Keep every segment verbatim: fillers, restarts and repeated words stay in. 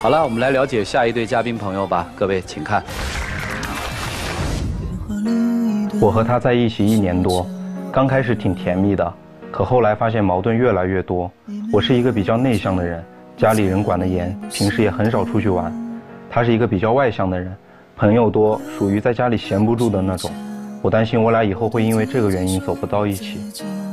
好了，我们来了解下一对嘉宾朋友吧，各位请看。 我和他在一起一年多，刚开始挺甜蜜的，可后来发现矛盾越来越多。我是一个比较内向的人，家里人管得严，平时也很少出去玩。他是一个比较外向的人，朋友多，属于在家里闲不住的那种。我担心我俩以后会因为这个原因走不到一起。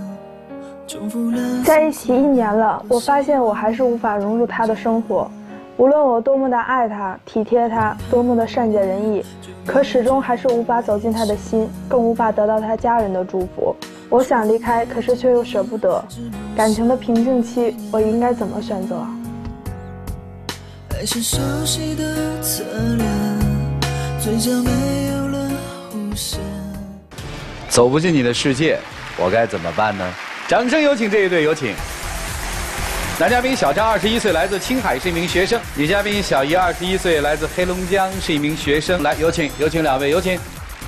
在一起一年了，我发现我还是无法融入他的生活。无论我多么的爱他、体贴他，多么的善解人意，可始终还是无法走进他的心，更无法得到他家人的祝福。我想离开，可是却又舍不得。感情的瓶颈期，我应该怎么选择？爱是熟悉的侧脸，嘴角没有了弧线。 走不进你的世界，我该怎么办呢？掌声有请这一对，有请。男嘉宾小张，二十一岁，来自青海，是一名学生；女嘉宾小姨，二十一岁，来自黑龙江，是一名学生。来，有请，有请两位，有请。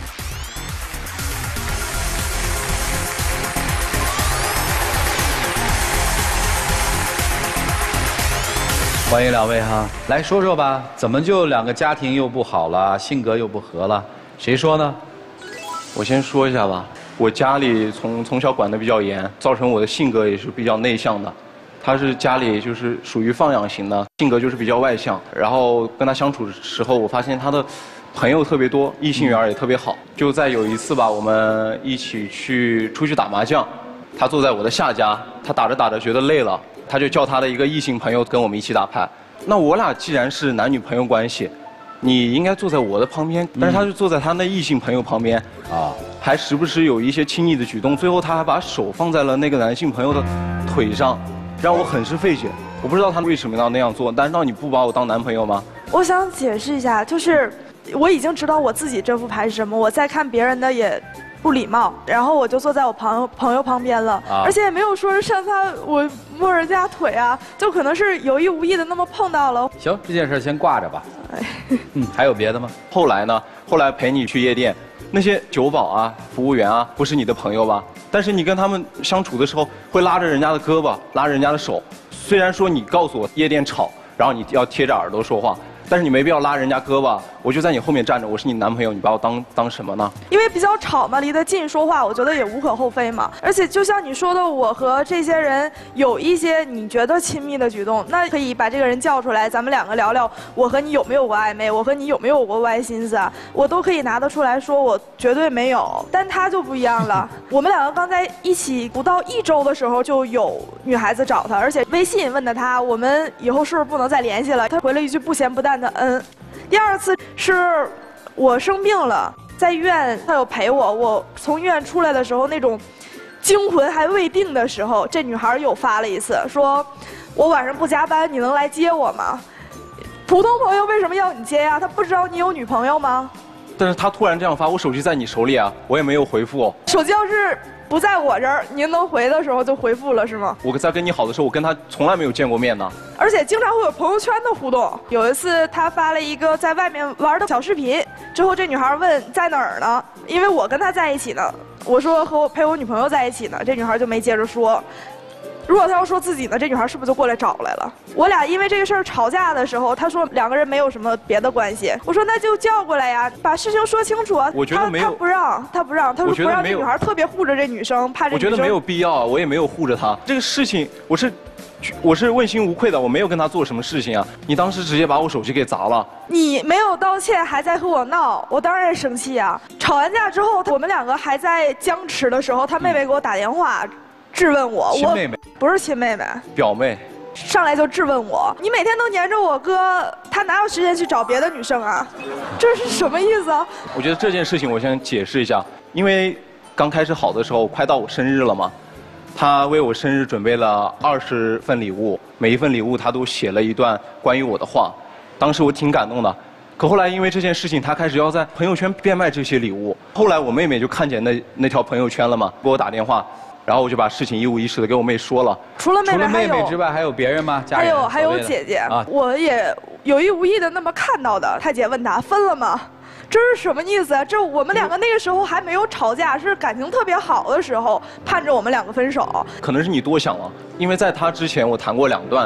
欢迎两位哈，来说说吧，怎么就两个家庭又不好了，性格又不合了？谁说呢？ 我先说一下吧，我家里从从小管得比较严，造成我的性格也是比较内向的。他是家里就是属于放养型的，性格就是比较外向。然后跟他相处的时候，我发现他的朋友特别多，异性缘也特别好。就在有一次吧，我们一起去出去打麻将，他坐在我的下家，他打着打着觉得累了，他就叫他的一个异性朋友跟我们一起打牌。那我俩既然是男女朋友关系，你应该坐在我的旁边，但是他就坐在他那异性朋友旁边，啊，还时不时有一些亲昵的举动。最后他还把手放在了那个男性朋友的腿上。让我很是费解，我不知道他为什么要那样做。难道你不把我当男朋友吗？ 我想解释一下，就是我已经知道我自己这副牌是什么，我再看别人的也不礼貌，然后我就坐在我朋友朋友旁边了，啊、而且也没有说上他我摸人家腿啊，就可能是有意无意的那么碰到了。 行，这件事先挂着吧。哎，嗯，还有别的吗？ 后来呢？后来陪你去夜店，那些酒保啊、服务员啊，不是你的朋友吧？但是你跟他们相处的时候，会拉着人家的胳膊，拉着人家的手。虽然说你告诉我夜店吵，然后你要贴着耳朵说话，但是你没必要拉人家胳膊。我就在你后面站着，我是你男朋友，你把我当当什么呢？ 因为比较吵嘛，离得近说话，我觉得也无可厚非嘛。而且就像你说的，我和这些人有一些你觉得亲密的举动，那可以把这个人叫出来，咱们两个聊聊，我和你有没有过暧昧，我和你有没有过歪心思啊，我都可以拿得出来说，我绝对没有。但他就不一样了，我们两个刚在一起不到一周的时候，就有女孩子找他，而且微信问的他，我们以后是不是不能再联系了？他回了一句不咸不淡的嗯。第二次是我生病了，在医院他有陪我，我从医院出来的时候那种惊魂还未定的时候，这女孩又发了一次，说我晚上不加班，你能来接我吗？普通朋友为什么要你接呀？他不知道你有女朋友吗？ 但是他突然这样发，我手机在你手里啊，我也没有回复。 手机要是不在我这儿，您能回的时候就回复了是吗？ 我在跟你好的时候，我跟他从来没有见过面呢。 而且经常会有朋友圈的互动。有一次他发了一个在外面玩的小视频，之后这女孩问在哪儿呢？因为我跟他在一起呢，我说和我陪我女朋友在一起呢，这女孩就没接着说。如果他要说自己呢，这女孩是不是就过来找来了？我俩因为这个事儿吵架的时候，他说两个人没有什么别的关系。我说那就叫过来呀，把事情说清楚啊。 我觉得没有， 他不让，他不让，他说不让这女孩特别护着这女生，怕这女生。 我觉得没有必要啊，我也没有护着她。这个事情我是。我是问心无愧的，我没有跟他做什么事情啊！你当时直接把我手机给砸了， 你没有道歉，还在和我闹，我当然生气啊！吵完架之后，我们两个还在僵持的时候，他妹妹给我打电话，质问我， 亲妹妹不是亲妹妹， 表妹， 上来就质问我，你每天都黏着我哥，他哪有时间去找别的女生啊？这是什么意思啊？ 我觉得这件事情我先解释一下，因为刚开始好的时候，快到我生日了嘛。他为我生日准备了二十份礼物，每一份礼物他都写了一段关于我的话，当时我挺感动的。可后来因为这件事情，他开始要在朋友圈变卖这些礼物。后来我妹妹就看见那那条朋友圈了嘛，给我打电话，然后我就把事情一五一十的给我妹说了。 除了妹妹， 除了妹妹之外，还有别人吗？家人？ 还有还有姐姐啊，我也有意无意的那么看到的。他姐问他分了吗？这是什么意思啊？这我们两个那个时候还没有吵架，是感情特别好的时候，盼着我们两个分手。 可能是你多想了，因为在他之前我谈过两段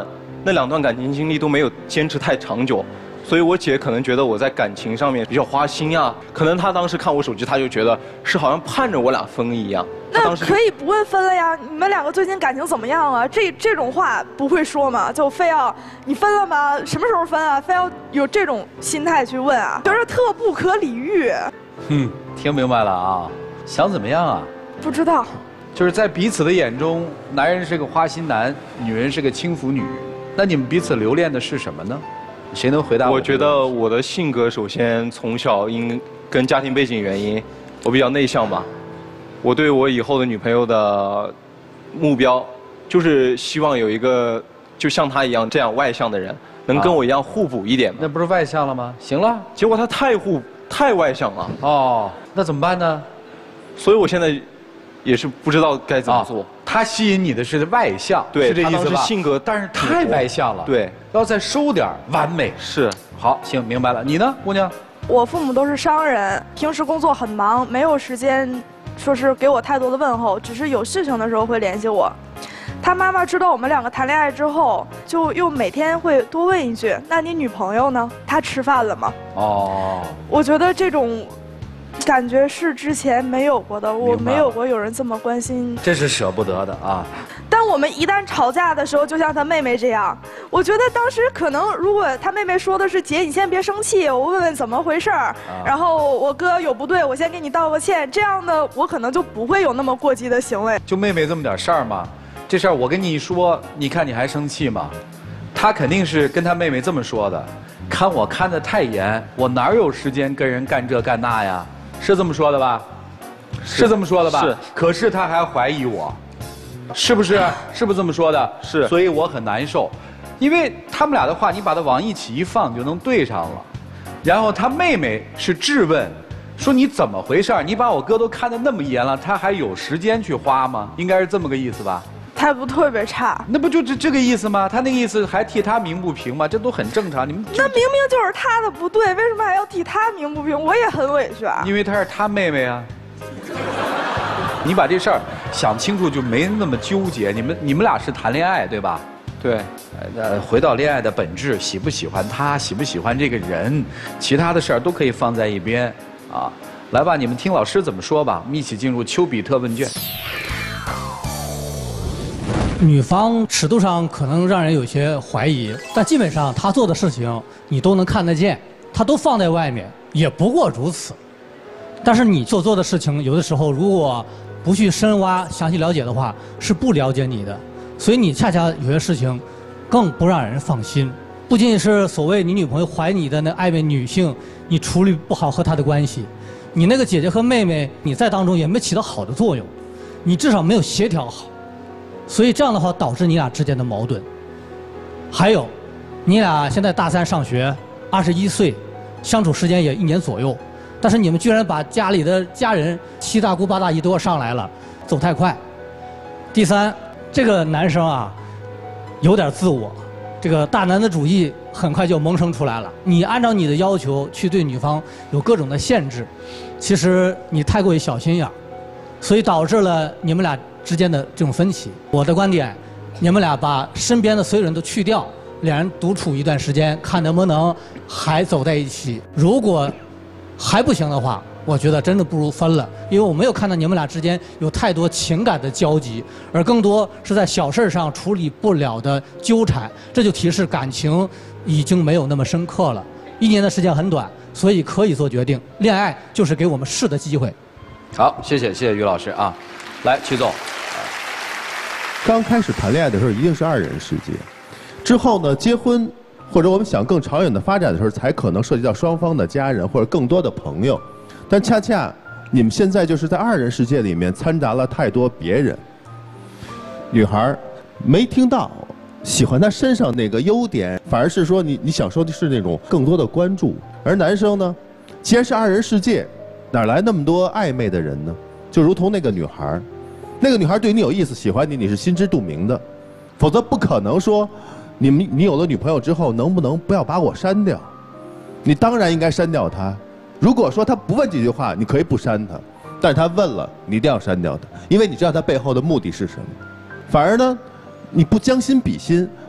那两段感情经历都没有坚持太长久。所以我姐可能觉得我在感情上面比较花心啊，可能她当时看我手机，她就觉得是好像盼着我俩分一样。 那可以不问分了呀？你们两个最近感情怎么样啊？这这种话不会说吗？就非要你分了吗？什么时候分啊？非要有这种心态去问啊？觉得特不可理喻。 嗯，听明白了啊？想怎么样啊？ 不知道。 就是在彼此的眼中，男人是个花心男，女人是个轻浮女。那你们彼此留恋的是什么呢？谁能回答我？ 我觉得我的性格首先从小因跟家庭背景原因，我比较内向吧。我对我以后的女朋友的目标，就是希望有一个就像她一样这样外向的人，能跟我一样互补一点嘛。 那不是外向了吗？行了， 结果她太互太外向了。 哦，那怎么办呢？ 所以我现在也是不知道该怎么做。 他吸引你的是外向， 对， 是这意思吧？ 性格， 但是太外向了， 对， 要再收点完美。 是， 好，行，明白了。你呢，姑娘？ 我父母都是商人，平时工作很忙，没有时间说是给我太多的问候，只是有事情的时候会联系我。他妈妈知道我们两个谈恋爱之后，就又每天会多问一句：“那你女朋友呢？她吃饭了吗？”哦，我觉得这种感觉是之前没有过的，我没有过有人这么关心。 这是舍不得的啊。 但我们一旦吵架的时候，就像他妹妹这样，我觉得当时可能如果他妹妹说的是姐，你先别生气，我问问怎么回事儿，啊、然后我哥有不对，我先给你道个歉，这样的我可能就不会有那么过激的行为。 就妹妹这么点事儿嘛，这事儿我跟你一说，你看你还生气吗？他肯定是跟他妹妹这么说的，看我看得太严，我哪有时间跟人干这干那呀？是这么说的吧？是, 是这么说的吧？ 是。 可是他还怀疑我。是不是？是不是这么说的？ 是， 所以我很难受，因为他们俩的话，你把它往一起一放就能对上了。然后他妹妹是质问，说你怎么回事？你把我哥都看得那么严了，他还有时间去花吗？应该是这么个意思吧？ 态度特别差。 那不就这这个意思吗？他那个意思还替他鸣不平吗？这都很正常。你们那明明就是他的不对，为什么还要替他鸣不平？我也很委屈啊。 因为他是他妹妹啊。你把这事儿想清楚，就没那么纠结。你们你们俩是谈恋爱对吧？ 对。 呃，回到恋爱的本质，喜不喜欢他，喜不喜欢这个人，其他的事儿都可以放在一边啊。来吧，你们听老师怎么说吧。我们一起进入丘比特问卷。 女方尺度上可能让人有些怀疑，但基本上她做的事情你都能看得见，她都放在外面，也不过如此。但是你所做的事情，有的时候如果不去深挖、详细了解的话，是不了解你的。所以你恰恰有些事情，更不让人放心。不仅仅是所谓你女朋友怀你的那暧昧女性，你处理不好和她的关系，你那个姐姐和妹妹，你在当中也没起到好的作用，你至少没有协调好。所以这样的话，导致你俩之间的矛盾。还有，你俩现在大三上学，二十一岁，相处时间也一年左右。但是你们居然把家里的家人七大姑八大姨都要上来了，走太快。第三，这个男生啊，有点自我，这个大男子主义很快就萌生出来了。你按照你的要求去对女方有各种的限制，其实你太过于小心眼儿，所以导致了你们俩之间的这种分歧。我的观点，你们俩把身边的所有人都去掉，两人独处一段时间，看能不能还走在一起。如果还不行的话，我觉得真的不如分了，因为我没有看到你们俩之间有太多情感的交集，而更多是在小事上处理不了的纠缠，这就提示感情已经没有那么深刻了。一年的时间很短，所以可以做决定，恋爱就是给我们试的机会。 好，谢谢谢谢于老师啊，来曲总。 刚开始谈恋爱的时候一定是二人世界，之后呢，结婚或者我们想更长远的发展的时候，才可能涉及到双方的家人或者更多的朋友。但恰恰你们现在就是在二人世界里面掺杂了太多别人。女孩没听到喜欢她身上那个优点，反而是说你你想说的是那种更多的关注。而男生呢，既然是二人世界，哪来那么多暧昧的人呢？就如同那个女孩，那个女孩对你有意思，喜欢你，你是心知肚明的，否则不可能说。你们你有了女朋友之后，能不能不要把我删掉？你当然应该删掉她。如果说她不问几句话，你可以不删她，但是她问了，你一定要删掉她，因为你知道她背后的目的是什么。反而呢，你不将心比心，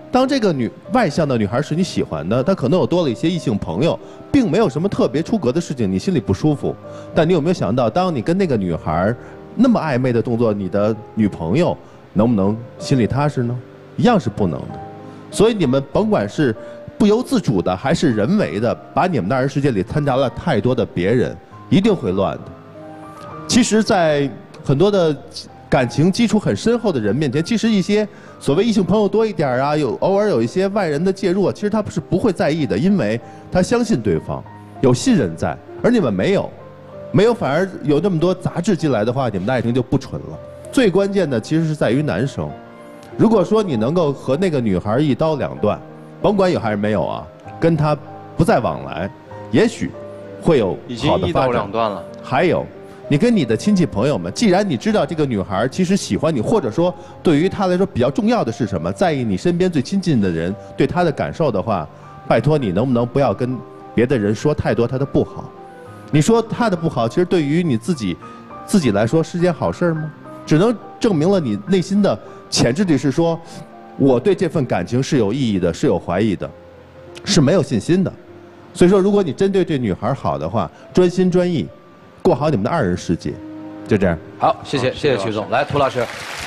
当这个女外向的女孩是你喜欢的，她可能有多了一些异性朋友，并没有什么特别出格的事情，你心里不舒服。但你有没有想到，当你跟那个女孩那么暧昧的动作，你的女朋友能不能心里踏实呢？一样是不能的。所以你们甭管是不由自主的还是人为的，把你们的二人世界里掺杂了太多的别人，一定会乱的。其实，在很多的感情基础很深厚的人面前，其实一些所谓异性朋友多一点啊，有偶尔有一些外人的介入，其实他是不会在意的，因为他相信对方，有信任在，而你们没有，没有反而有那么多杂质进来的话，你们的爱情就不纯了。最关键的其实是在于男生，如果说你能够和那个女孩一刀两断，甭管有还是没有啊，跟她不再往来，也许会有好的发展。已经一刀两断了。还有。你跟你的亲戚朋友们，既然你知道这个女孩其实喜欢你，或者说对于她来说比较重要的是什么，在意你身边最亲近的人对她的感受的话，拜托你能不能不要跟别的人说太多她的不好？你说她的不好，其实对于你自己自己来说是件好事吗？只能证明了你内心的潜质里是说，我对这份感情是有意义的，是有怀疑的，是没有信心的。所以说，如果你针对这女孩好的话，专心专意。过好你们的二人世界，就这样。 好，谢谢，谢谢曲总。来，涂老师，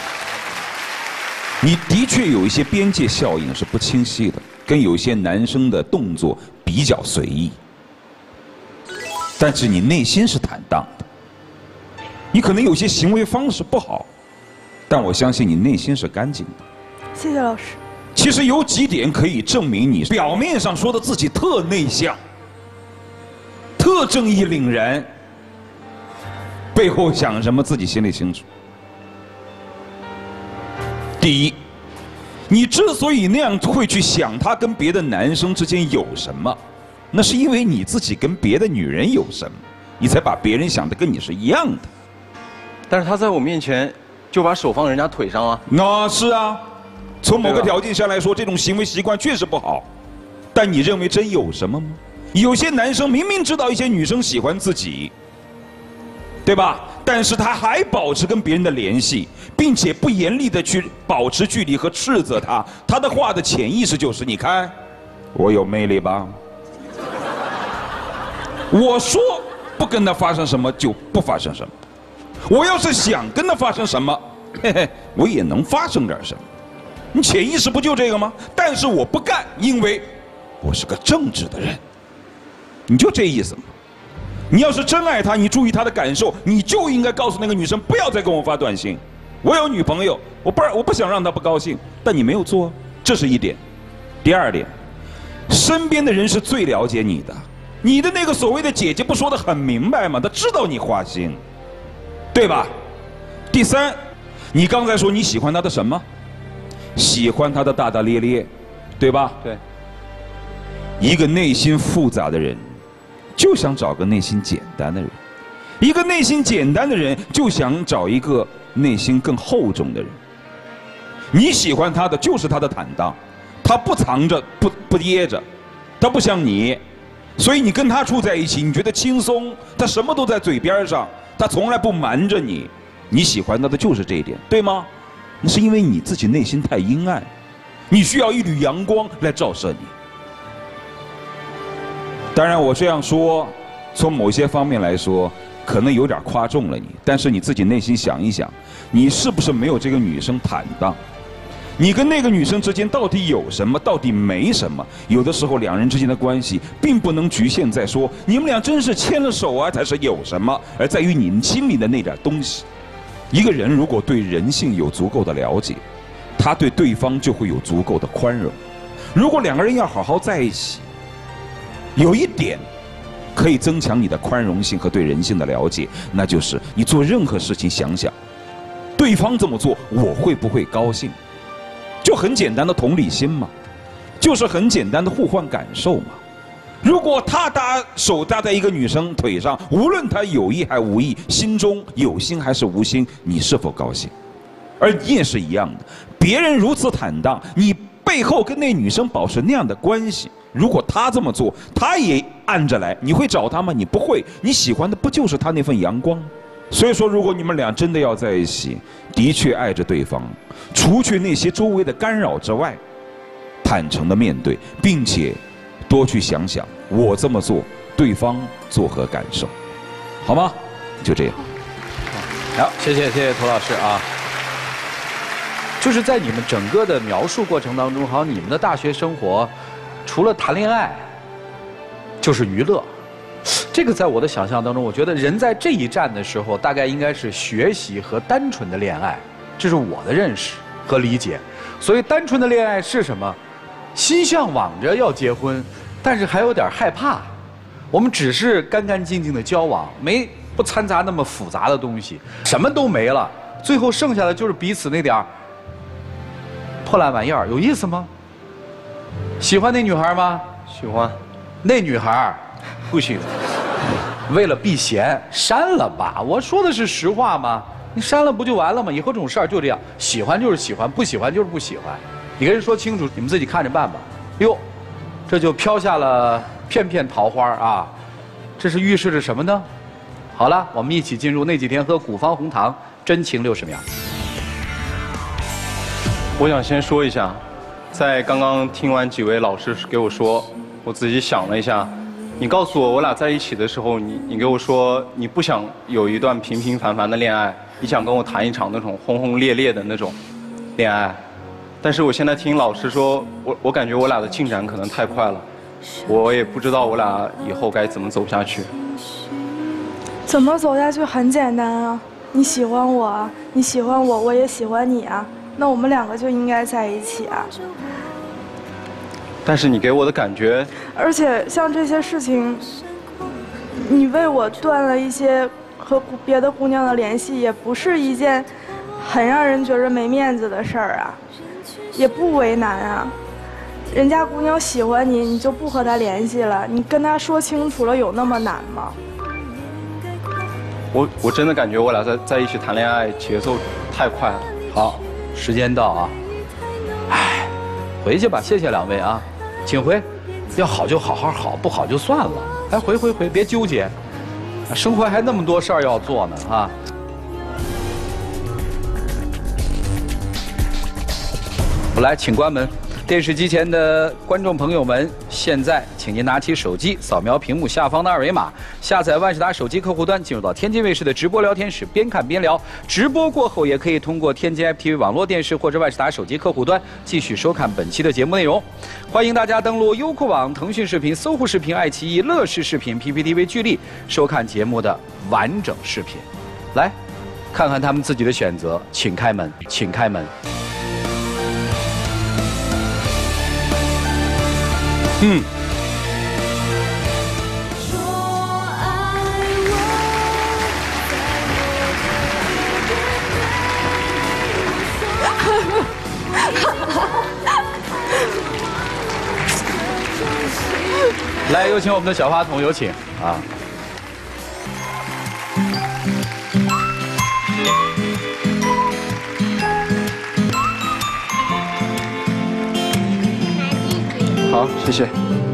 你的确有一些边界效应是不清晰的，跟有些男生的动作比较随意，但是你内心是坦荡的。你可能有些行为方式不好，但我相信你内心是干净的。 谢谢老师。 其实有几点可以证明你表面上说的自己特内向、特正义凛然。背后想什么自己心里清楚。第一，你之所以那样会去想他跟别的男生之间有什么，那是因为你自己跟别的女人有什么，你才把别人想的跟你是一样的。 但是他在我面前就把手放人家腿上啊。 那是啊，从某个条件下来说，这种行为习惯确实不好。但你认为真有什么吗？有些男生明明知道一些女生喜欢自己，对吧？但是他还保持跟别人的联系，并且不严厉的去保持距离和斥责他。他的话的潜意识就是：你看，我有魅力吧？我说不跟他发生什么就不发生什么。我要是想跟他发生什么，嘿嘿，我也能发生点什么。你潜意识不就这个吗？但是我不干，因为我是个正直的人。你就这意思吗？你要是真爱他，你注意他的感受，你就应该告诉那个女生不要再跟我发短信。我有女朋友，我不我不想让她不高兴，但你没有做，这是一点。第二点，身边的人是最了解你的。你的那个所谓的姐姐不说得很明白吗？她知道你花心，对吧？第三，你刚才说你喜欢她的什么？喜欢她的大大咧咧，对吧？ 对。 一个内心复杂的人，就想找个内心简单的人；一个内心简单的人，就想找一个内心更厚重的人。你喜欢他的就是他的坦荡，他不藏着，不不掖着，他不像你，所以你跟他处在一起，你觉得轻松，他什么都在嘴边上，他从来不瞒着你。你喜欢他的就是这一点，对吗？那是因为你自己内心太阴暗，你需要一缕阳光来照射你。当然我这样说，从某些方面来说可能有点夸重了你，但是你自己内心想一想，你是不是没有这个女生坦荡？你跟那个女生之间到底有什么，到底没什么？有的时候两人之间的关系并不能局限在说你们俩真是牵了手啊才是有什么，而在于你们心里的那点东西。一个人如果对人性有足够的了解，他对对方就会有足够的宽容。如果两个人要好好在一起，有一点可以增强你的宽容性和对人性的了解，那就是你做任何事情想想，对方这么做我会不会高兴？就很简单的同理心嘛，就是很简单的互换感受嘛。如果他搭手搭在一个女生腿上，无论他有意还无意，心中有心还是无心，你是否高兴？而你也是一样的，别人如此坦荡，你背后跟那女生保持那样的关系，如果他这么做，他也按着来，你会找他吗？你不会，你喜欢的不就是他那份阳光？所以说，如果你们俩真的要在一起，的确爱着对方，除去那些周围的干扰之外， 坦诚的面对，并且多去想想我这么做，对方作何感受，好吗？就这样。 好，谢谢谢谢涂老师啊。就是在你们整个的描述过程当中，好像你们的大学生活，除了谈恋爱，就是娱乐。这个在我的想象当中，我觉得人在这一站的时候，大概应该是学习和单纯的恋爱，这是我的认识和理解。所以单纯的恋爱是什么？心向往着要结婚，但是还有点害怕。我们只是干干净净的交往，没不掺杂那么复杂的东西，什么都没了，最后剩下的就是彼此那点儿破烂玩意儿，有意思吗？喜欢那女孩吗？ 喜欢。 那女孩不喜欢。 为了避嫌，删了吧。我说的是实话吗？你删了不就完了吗？以后这种事儿就这样，喜欢就是喜欢，不喜欢就是不喜欢。你跟人说清楚，你们自己看着办吧。哟，这就飘下了片片桃花啊！这是预示着什么呢？好了，我们一起进入那几天喝古方红糖真情六十秒。 我想先说一下，在刚刚听完几位老师给我说，我自己想了一下，你告诉我我俩在一起的时候，你你给我说你不想有一段平平凡凡的恋爱，你想跟我谈一场那种轰轰烈烈的那种恋爱。但是我现在听老师说，我我感觉我俩的进展可能太快了，我也不知道我俩以后该怎么走下去。 怎么走下去很简单啊，你喜欢我，你喜欢我，我也喜欢你啊，那我们两个就应该在一起啊。 但是你给我的感觉， 而且像这些事情，你为我断了一些和别的姑娘的联系，也不是一件很让人觉得没面子的事儿啊，也不为难啊。人家姑娘喜欢你，你就不和她联系了，你跟她说清楚了，有那么难吗？ 我我真的感觉我俩在在一起谈恋爱节奏太快了。 好，时间到啊！哎，回去吧，谢谢两位啊，请回。要好就好好好，不好就算了。哎，回回回，别纠结，生活还那么多事儿要做呢啊！我来，请关门。电视机前的观众朋友们，现在请您拿起手机，扫描屏幕下方的二维码，下载万事达手机客户端，进入到天津卫视的直播聊天室，边看边聊。直播过后，也可以通过天津 F T V 网络电视或者万事达手机客户端继续收看本期的节目内容。欢迎大家登录优酷网、腾讯视频、搜狐视频、爱奇艺、乐视视频、P P T V 聚力收看节目的完整视频。来，看看他们自己的选择，请开门，请开门。嗯。来，有请我们的小话筒，有请啊。 好，谢谢。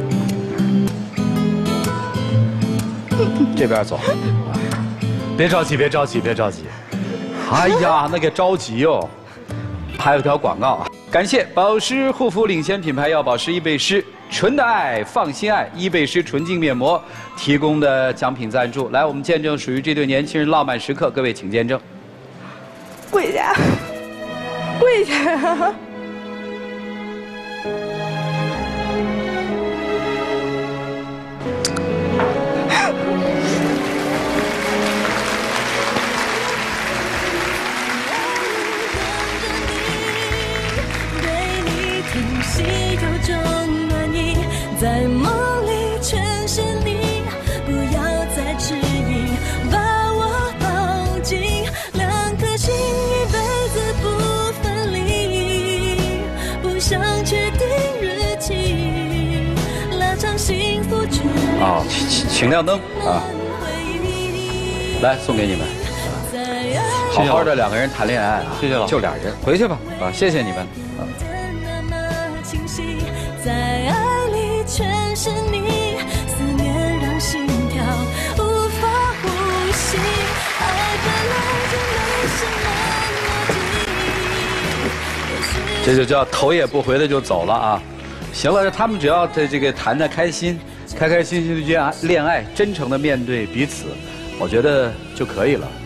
这边走，别着急，别着急，别着急。哎呀，那个着急哟。还有条广告啊，感谢保湿护肤领先品牌药保湿伊贝诗纯的爱放心爱伊贝诗纯净面膜提供的奖品赞助。来，我们见证属于这对年轻人浪漫时刻，各位请见证。 跪下，跪下。 在梦里全是你，不要再迟疑，把我抱紧，两颗心一辈子不分离，不想确定日期，拉长幸福距离。 啊，请请亮灯啊！来，送给你们。好好的两个人谈恋爱啊， 谢谢老师， 就俩人，回去吧啊！谢谢你们。啊在爱里全是你，思念让心跳无法呼吸，爱本来就没什么逻辑。 这就叫头也不回的就走了啊！ 行了，他们只要这这个谈的开心，开开心心的恋爱，恋爱，真诚的面对彼此，我觉得就可以了。